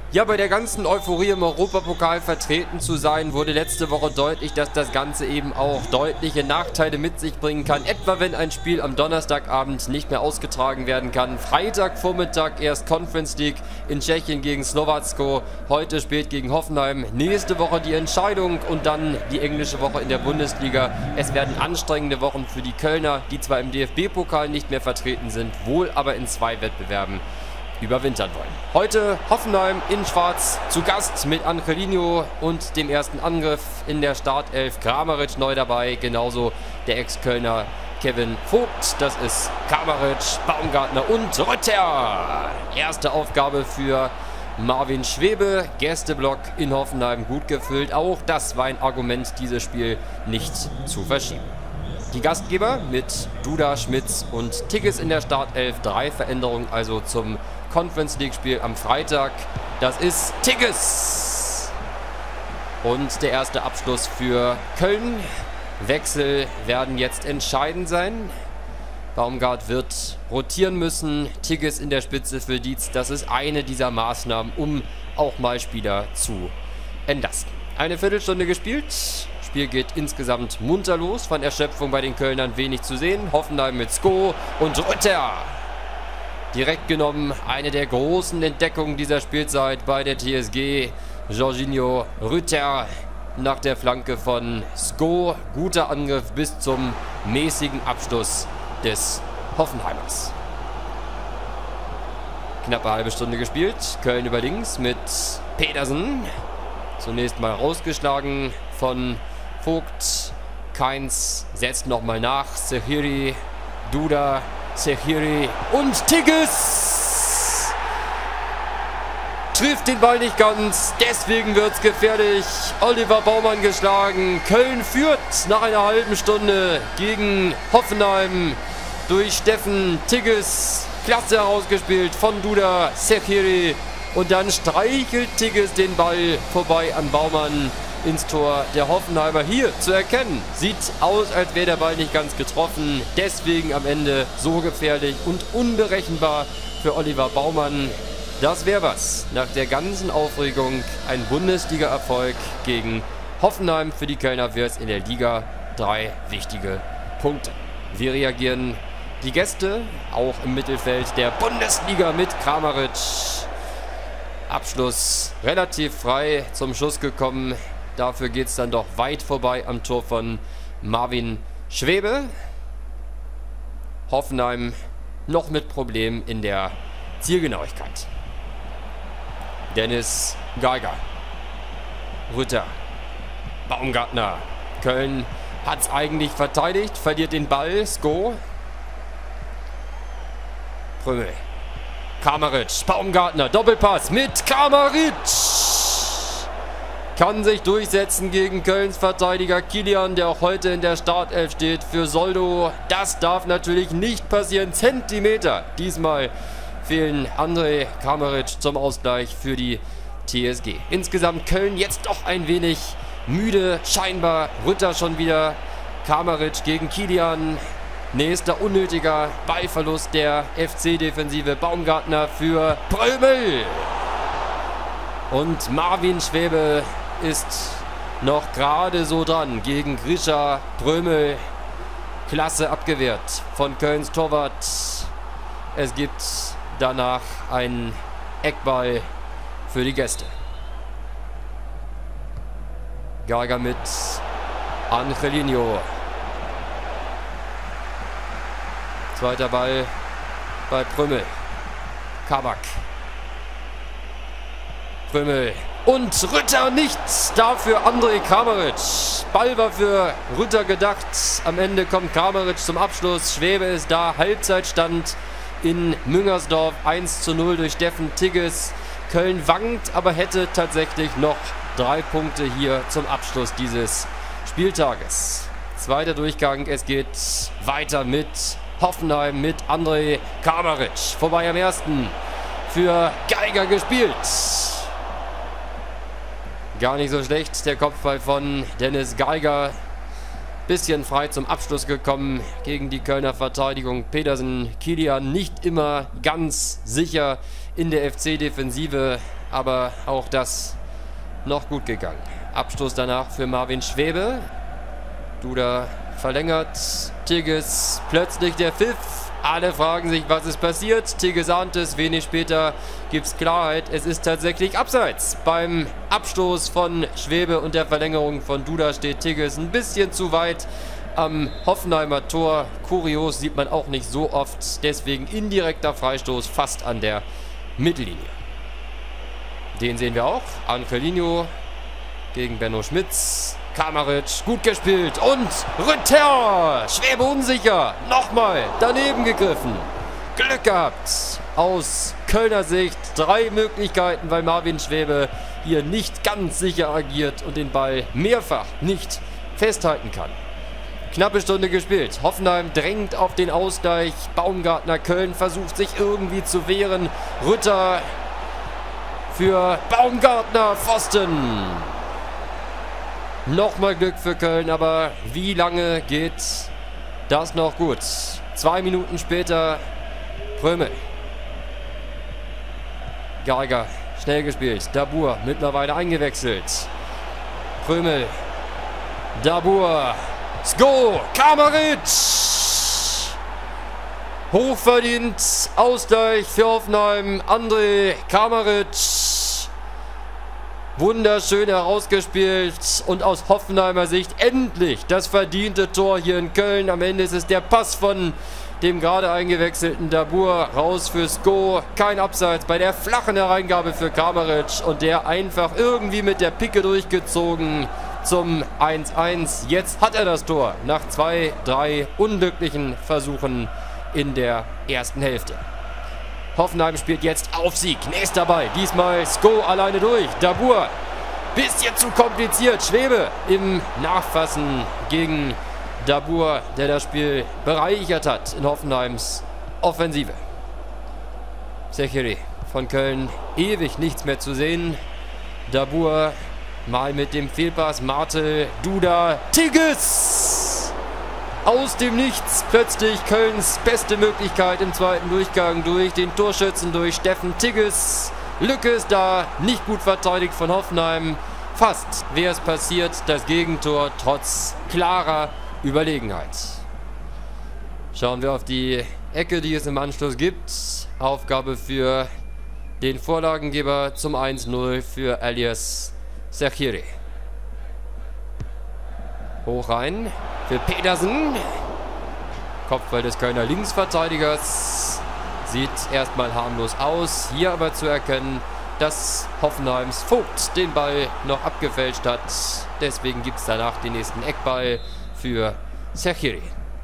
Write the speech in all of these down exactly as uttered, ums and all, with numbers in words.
Ja, bei der ganzen Euphorie im Europapokal vertreten zu sein, wurde letzte Woche deutlich, dass das Ganze eben auch deutliche Nachteile mit sich bringen kann. Etwa wenn ein Spiel am Donnerstagabend nicht mehr ausgetragen werden kann. Freitagvormittag erst Conference League in Tschechien gegen Slowacko. Heute spät gegen Hoffenheim. Nächste Woche die Entscheidung und dann die englische Woche in der Bundesliga. Es werden anstrengende Wochen für die Kölner, die zwar im D F B-Pokal nicht mehr vertreten sind, wohl aber in zwei Wettbewerben überwintern wollen. Heute Hoffenheim in Schwarz zu Gast mit Angelino und dem ersten Angriff in der Startelf. Kramaric neu dabei, genauso der Ex-Kölner Kevin Vogt. Das ist Kramaric, Baumgartner und Rütter. Erste Aufgabe für Marvin Schwebe. Gästeblock in Hoffenheim gut gefüllt. Auch das war ein Argument, dieses Spiel nicht zu verschieben. Die Gastgeber mit Duda, Schmitz und Tigges in der Startelf. Drei Veränderungen also zum Conference League Spiel am Freitag. Das ist Tigges. Und der erste Abschluss für Köln. Wechsel werden jetzt entscheidend sein. Baumgart wird rotieren müssen. Tigges in der Spitze für Dietz. Das ist eine dieser Maßnahmen, um auch mal Spieler zu entlasten. Eine Viertelstunde gespielt. Spiel geht insgesamt munter los. Von Erschöpfung bei den Kölnern wenig zu sehen. Hoffenheim mit Sko und Rütter. Direkt genommen eine der großen Entdeckungen dieser Spielzeit bei der T S G. Jorginho Rütter nach der Flanke von Sko. Guter Angriff bis zum mäßigen Abschluss des Hoffenheimers. Knappe halbe Stunde gespielt. Köln über links mit Pedersen. Zunächst mal rausgeschlagen von Vogt. Keins setzt nochmal nach. Sehiri, Duda, Sehiri und Tigges trifft den Ball nicht ganz. Deswegen wird es gefährlich. Oliver Baumann geschlagen. Köln führt nach einer halben Stunde gegen Hoffenheim durch Steffen Tigges. Klasse herausgespielt von Duda, Sehiri. Und dann streichelt Tigges den Ball vorbei an Baumann ins Tor der Hoffenheimer. Hier zu erkennen, sieht aus, als wäre der Ball nicht ganz getroffen. Deswegen am Ende so gefährlich und unberechenbar für Oliver Baumann. Das wäre was. Nach der ganzen Aufregung ein Bundesliga-Erfolg gegen Hoffenheim. Für die Kölner wird es in der Liga drei wichtige Punkte. Wie reagieren die Gäste? Auch im Mittelfeld der Bundesliga mit Kramaric. Abschluss relativ frei zum Schuss gekommen. Dafür geht es dann doch weit vorbei am Tor von Marvin Schwebe. Hoffenheim noch mit Problemen in der Zielgenauigkeit. Dennis Geiger. Rütter. Baumgartner. Köln hat es eigentlich verteidigt, verliert den Ball. Sko. Prömel. Kramaric, Baumgartner, Doppelpass mit Kramaric. Kann sich durchsetzen gegen Kölns Verteidiger Kilian, der auch heute in der Startelf steht für Soldo. Das darf natürlich nicht passieren. Zentimeter. Diesmal fehlen Andrej Kramaric zum Ausgleich für die T S G. Insgesamt Köln jetzt doch ein wenig müde. Scheinbar Rütter schon wieder. Kramaric gegen Kilian. Nächster unnötiger Ballverlust der F C-Defensive. Baumgartner für Prömel. Und Marvin Schwebe ist noch gerade so dran gegen Grisha Prömel. Klasse abgewehrt von Kölns Torwart. Es gibt danach einen Eckball für die Gäste. Geiger mit Angelino. Zweiter Ball bei Prömel. Kabak. Prömel. Und Rütter nichts. Dafür Andrej Kramaric. Ball war für Rütter gedacht. Am Ende kommt Kramaric zum Abschluss. Schwebe ist da. Halbzeitstand in Müngersdorf. eins zu null durch Steffen Tigges. Köln wankt, aber hätte tatsächlich noch drei Punkte hier zum Abschluss dieses Spieltages. Zweiter Durchgang. Es geht weiter mit Hoffenheim mit Andrej Kramaric. Vorbei am ersten. Für Geiger gespielt. Gar nicht so schlecht. Der Kopfball von Dennis Geiger. bisschen frei zum Abschluss gekommen gegen die Kölner Verteidigung. Pedersen, Kilian nicht immer ganz sicher in der F C-Defensive, aber auch das noch gut gegangen. Abstoß danach für Marvin Schwäbe. Duda verlängert. Tigges, plötzlich der Pfiff. Alle fragen sich, was ist passiert. Tigges ahnt es. Wenig später gibt es Klarheit. Es ist tatsächlich abseits. Beim Abstoß von Schwäbe und der Verlängerung von Duda steht Tigges ein bisschen zu weit am Hoffenheimer Tor. Kurios, sieht man auch nicht so oft. Deswegen indirekter Freistoß fast an der Mittellinie. Den sehen wir auch. Angelino gegen Benno Schmitz. Kamaric, gut gespielt. Und Rütter. Schwäbe unsicher. Nochmal daneben gegriffen. Glück gehabt. Aus Kölner Sicht drei Möglichkeiten, weil Marvin Schwäbe hier nicht ganz sicher agiert und den Ball mehrfach nicht festhalten kann. Knappe Stunde gespielt. Hoffenheim drängt auf den Ausgleich. Baumgartner, Köln versucht sich irgendwie zu wehren. Rütter für Baumgartner, Pfosten. Nochmal Glück für Köln, aber wie lange geht das noch gut? Zwei Minuten später Prömel. Geiger, schnell gespielt. Dabur mittlerweile eingewechselt. Prömel. Dabur. Sko. Kamaric. Hochverdient. Ausgleich für Hoffenheim. André Kamaric. Wunderschön herausgespielt und aus Hoffenheimer Sicht endlich das verdiente Tor hier in Köln. Am Ende ist es der Pass von dem gerade eingewechselten Dabur raus für Sko. Kein Abseits bei der flachen Hereingabe für Kamaric und der einfach irgendwie mit der Picke durchgezogen zum eins eins. Jetzt hat er das Tor nach zwei, drei unglücklichen Versuchen in der ersten Hälfte. Hoffenheim spielt jetzt auf Sieg. Nächster Ball. Diesmal Sko alleine durch. Dabur. Bisschen zu kompliziert. Schwäbe im Nachfassen gegen Dabur, der das Spiel bereichert hat in Hoffenheims Offensive. Sechiri von Köln. Ewig nichts mehr zu sehen. Dabur mal mit dem Fehlpass. Martel. Duda. Tigges. Aus dem Nichts plötzlich Kölns beste Möglichkeit im zweiten Durchgang durch den Torschützen, durch Steffen Tigges. Lücke ist da, nicht gut verteidigt von Hoffenheim. Fast wäre es passiert, das Gegentor trotz klarer Überlegenheit. Schauen wir auf die Ecke, die es im Anschluss gibt. Aufgabe für den Vorlagengeber zum eins null für Elias Sechiri. Hoch rein für Pedersen. Kopfball des Kölner Linksverteidigers. Sieht erstmal harmlos aus. Hier aber zu erkennen, dass Hoffenheims Vogt den Ball noch abgefälscht hat. Deswegen gibt es danach den nächsten Eckball für Sechiri.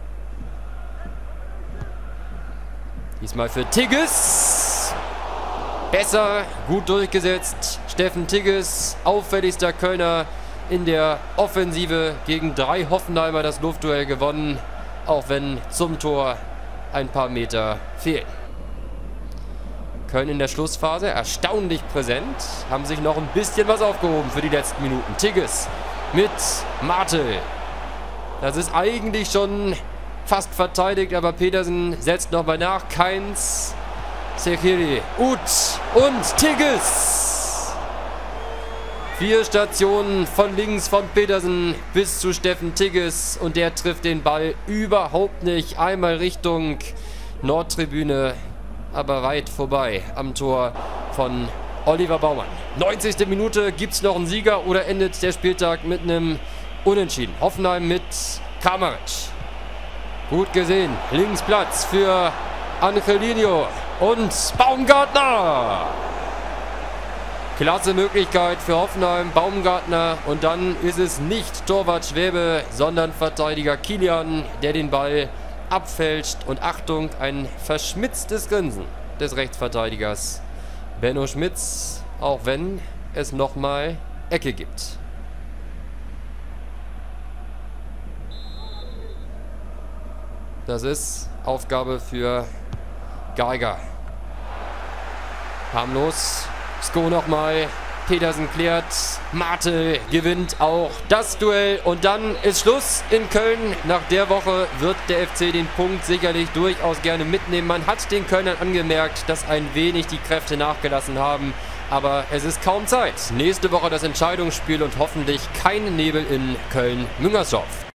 Diesmal für Tigges. Besser, gut durchgesetzt. Steffen Tigges, auffälligster Kölner in der Offensive, gegen drei Hoffenheimer das Luftduell gewonnen, auch wenn zum Tor ein paar Meter fehlen. Köln in der Schlussphase erstaunlich präsent, haben sich noch ein bisschen was aufgehoben für die letzten Minuten. Tigges mit Martel. Das ist eigentlich schon fast verteidigt, aber Pedersen setzt nochmal nach. Keins. Sechiri. Ut und Tigges. Vier Stationen von links von Pedersen bis zu Steffen Tigges und der trifft den Ball überhaupt nicht. Einmal Richtung Nordtribüne, aber weit vorbei am Tor von Oliver Baumann. neunzigste Minute, gibt es noch einen Sieger oder endet der Spieltag mit einem Unentschieden? Hoffenheim mit Kamaric. Gut gesehen, links Platz für Angelino und Baumgartner. Klasse Möglichkeit für Hoffenheim, Baumgartner und dann ist es nicht Torwart Schwäbe, sondern Verteidiger Kilian, der den Ball abfälscht und Achtung, ein verschmitztes Grinsen des Rechtsverteidigers Benno Schmitz, auch wenn es nochmal Ecke gibt. Das ist Aufgabe für Geiger. Harmlos. Sko nochmal. Petersen klärt. Martel gewinnt auch das Duell. Und dann ist Schluss in Köln. Nach der Woche wird der F C den Punkt sicherlich durchaus gerne mitnehmen. Man hat den Kölnern angemerkt, dass ein wenig die Kräfte nachgelassen haben. Aber es ist kaum Zeit. Nächste Woche das Entscheidungsspiel und hoffentlich kein Nebel in Köln-Müngersdorf.